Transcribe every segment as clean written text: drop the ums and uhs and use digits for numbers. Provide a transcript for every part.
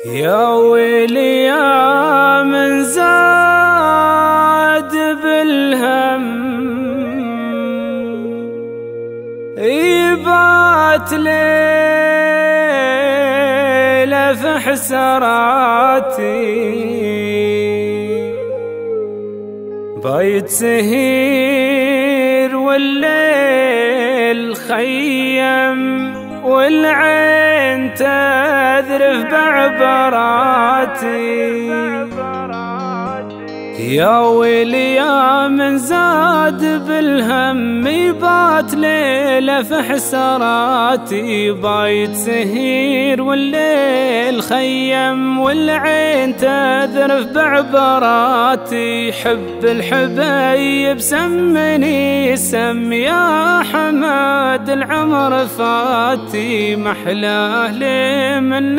يا ويلي يا من زاد بالهم، يبات ليلة في حسراتي، بايت سهير والليل خيم، والعين تذرف بعبراتي. يا ويلي يا من زاد بالهم، يبات ليلة في حسراتي، بايت سهير والليل خيم، والعين تذرف بعبراتي. حب الحبايب سمني سم يا حماد العمر فاتي، محلاه لي من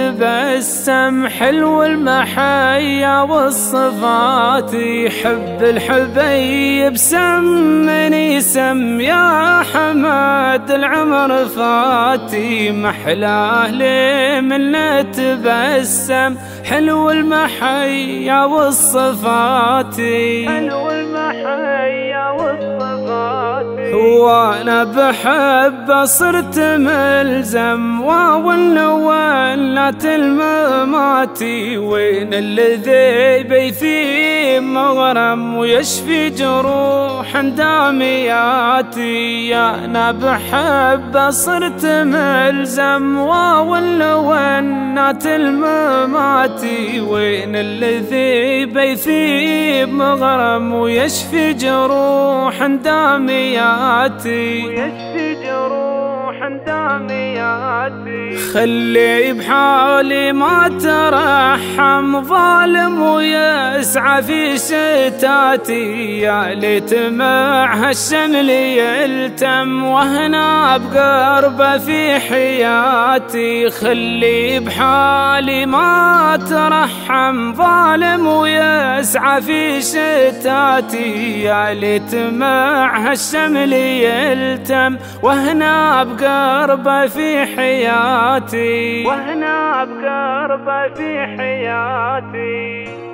تبسم، حلو المحيا والصفات. حب الحبايب سمني سم يا حماد العمر فاتي، محلاه لي من تبسم، حلو المحيا والصفات. حلو المحيا والصفات. وانا بحب صرت ملزم، وولات المماتي، وين الذي بيثي مغرم ويشفي جروح دامياتي. انا بحب صرت ملزم، وولات المماتي، وين الذي بيثي مغرم ويشفي جروح دامياتي، ويشفي جروح دامياتي. خلي بحالي ما ترحم ظالم ويسعى في شتاتي، يا ليت مع هالشمل يلتم وهنا بقربه في حياتي. خلي بحالي ما ترحم ظالم ويسعى في شتاتي، يا ليت مع هالشمل يلتم وهنا بقربه في حياتي، وهنا بقربه في حياتي.